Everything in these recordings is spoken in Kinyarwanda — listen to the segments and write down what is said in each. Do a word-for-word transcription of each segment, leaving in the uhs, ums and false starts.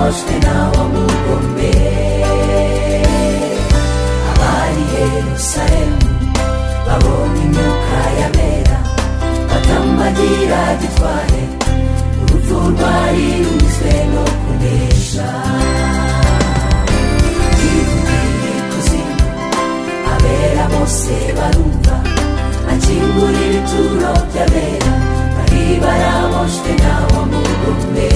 baraboshwe nawo mugombe. Abari Yerusalemu babonye imyuka yabera, batambagira gitware, urupfu rwari rumizwe no kunesha. Ivugiye ikuzimu, abera bose barumva, akingura ibituro by'abera, bari baraboshwe nawo mugombe.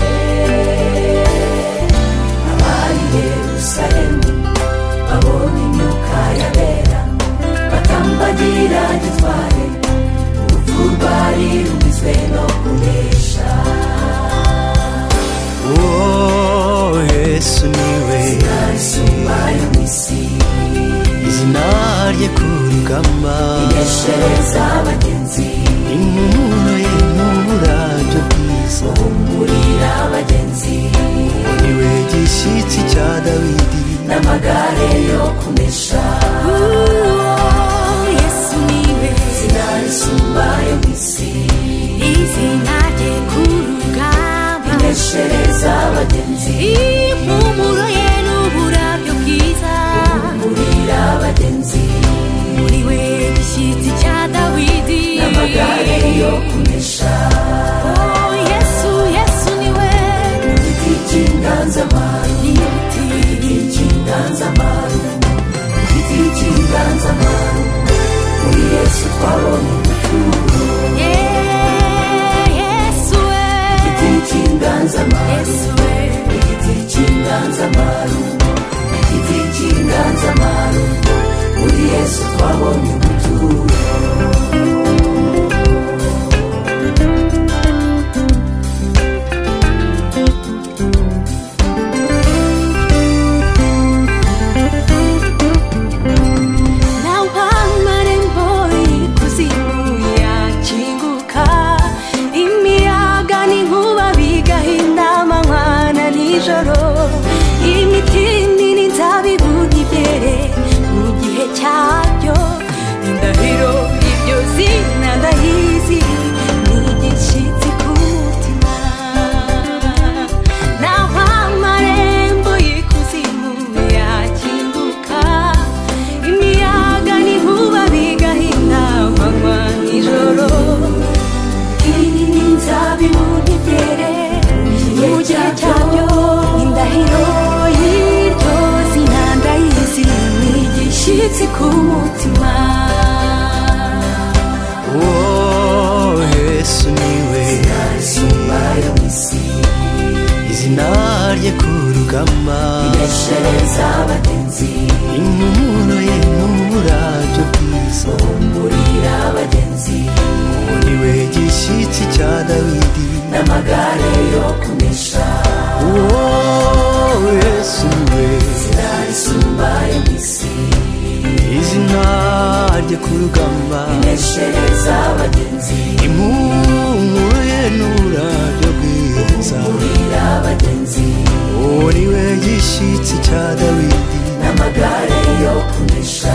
Abari Yerusalemu babonye imyuka yabera, batambagira gitware, urupfu rwari rumizwe no kunesha. Oh, Yesu niwe izina risumba ayo mw'isi, izina rye ku rugamba, ineshereza abagenzi, impumuro ye n'uburabyo bwiza, uhumurira abagenzi. uwo niwe gishyitsi cya Dawidi n'amagare yo kunesha. Yesu niwe izina risumba ayo mw'isi, izina rye ku rugamba, ineshereza abagenzi, impumuro ye n'uburabyo bwiza, uhumurira abagenzi. muri we gishyitsi cya Dawidi n'amagare yo kunesha. Oh, Yesu, Yesu niwe igiti cy'inganzamarumbu, igiti cy'inganzamarumbu, igiti cy'inganzamarumbu, muri Yesu twabonye ubuturo. Yeah, Yesu we, igiti cy'inganzamarumbu, Yesu we, igiti cy'inganzamarumbu, igiti cy'inganzamarumbu, muri Yesu twabonye ubuturo. naho amarembo y'ikuzimu yakinguka, imiyaga n'inkuba bigahinda amanywa na nijoro, imitini n'inzabibu n'ibyere mu gihe cyabyo, indahiro iryo zina ndayizi, ni igishyitsi ku mutima. naho amarembo y'ikuzimu yakinguka, imiyaga n'inkuba bigahinda amanywa nijoro, Ini n'inzabibu n'ibyere mu gihe cyabyo, indahiro y'iryo zina ndayizi, ni igishyitsi ku mutima. Oh, Yesu niwe risumba ayo mw'isi, izina rye ku rugamba, ineshereza abagenzi, impumuro ye n'uburabyo bwiza, uhumurira abagenzi. uwo niwe gishyitsi cya Dawidi n'amagare yo kunesha. Oh, Yesu niwe izina risumba ayo mw'isi, izina rye ku rugamba, ineshereza abagenzi, impumuro ye n'uburabyo bwiza, uhumurira abagenzi. uwo niwe gishyitsi cya Dawidi n'amagare yo kunesha.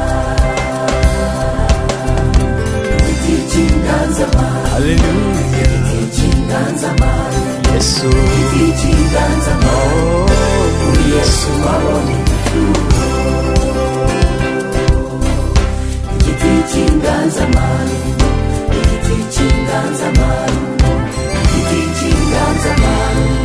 igiti cy'inganzamarumbu, haleluya igiti cy'inganzamarumbu, Yesu igiti cy'inganzamarumbu, muri Yesu twabonye ubuturo. igiti cy'inganzamarumbu, igiti cy'inganzamarumbu, igiti cy'inganzamarumbu,